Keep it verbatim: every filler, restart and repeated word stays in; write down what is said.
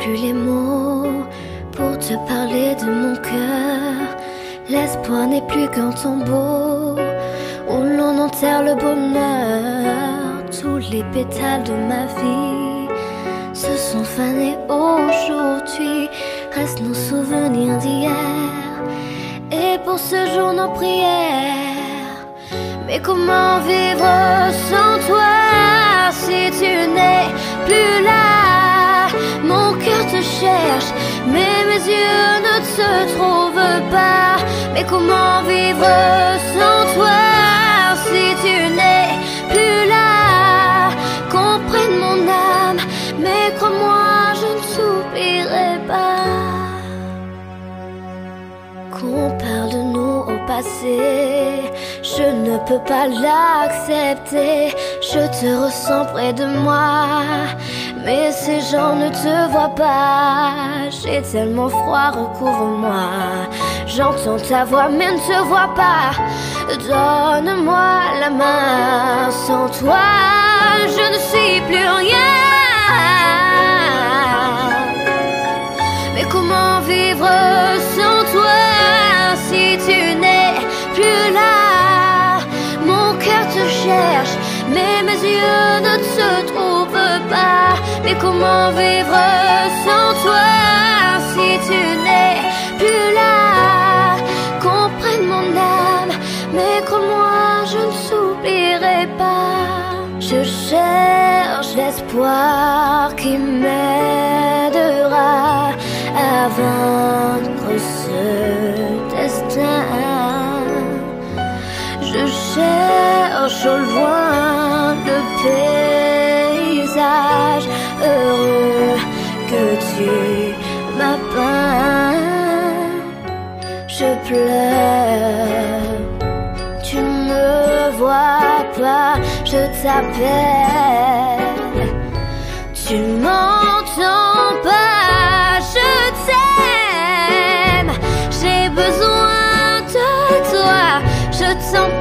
plus les mots pour te parler de mon cœur. L'espoir n'est plus qu'un tombeau où l'on enterre le bonheur. Tous les pétales de ma vie se sont fanés aujourd'hui. Restent nos souvenirs d'hier et pour ce jour nos prières. Mais comment vivre sans toi si tu n'es plus là? Mon cœur te cherche, mais mes yeux ne te trouvent pas. Mais comment vivre sans toi si tu n'es plus là? Comprenne mon âme, mais crois-moi, je ne t'oublierai pas. Qu'on parle de nous au passé, je ne peux pas l'accepter. Je te ressens près de moi, mais ces gens ne te voient pas. J'ai tellement froid, recouvre-moi. J'entends ta voix, mais ne te vois pas. Donne-moi la main, sans toi, je ne suis plus rien. Mais comment vivre sans toi si tu n'es plus là? Mon cœur te cherche, mais mes yeux ne te trouvent pas. Mais comment vivre sans toi si tu n'es plus là? Comprenne mon âme, mais crois-moi, je ne t'oublierai pas. Je cherche l'espoir qui m'aidera à vaincre ce destin. Je cherche au loin le paysage heureux que tu m'as peint. Je pleure, tu ne me vois pas, je t'appelle, tu m'entends pas, je t'aime, j'ai besoin de toi, je t'en